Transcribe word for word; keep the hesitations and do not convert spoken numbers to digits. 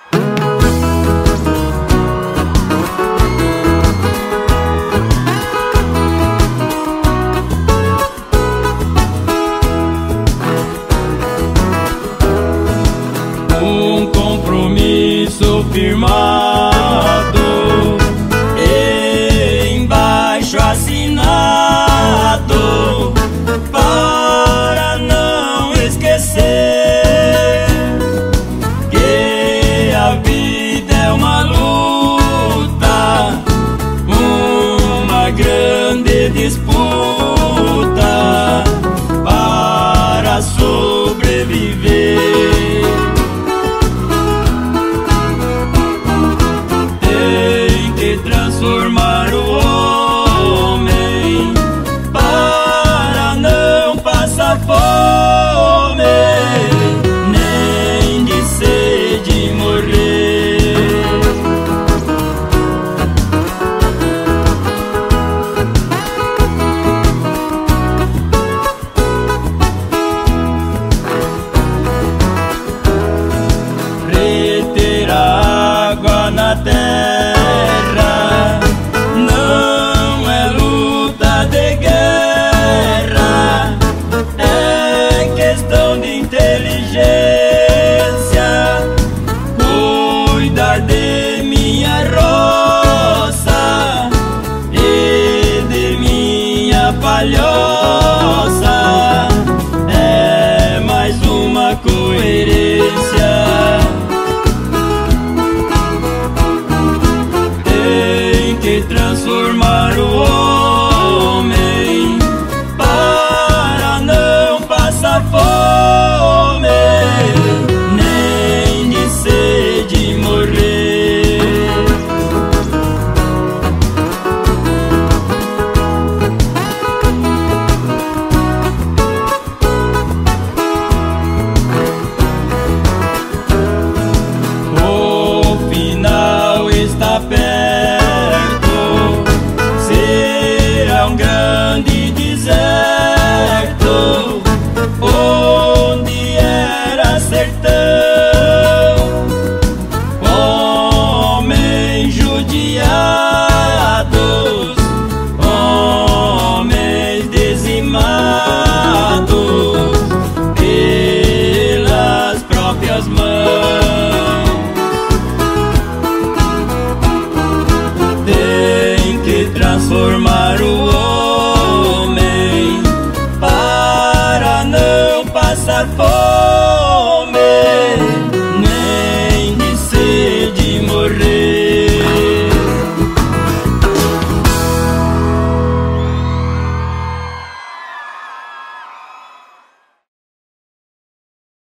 Um compromisso firmado, embaixo assinado, para não esquecer que a vida é uma luta, uma grande disputa para sobreviver. Transformar o homem para não passar fome, nem de sede morrer. Reter a água na terra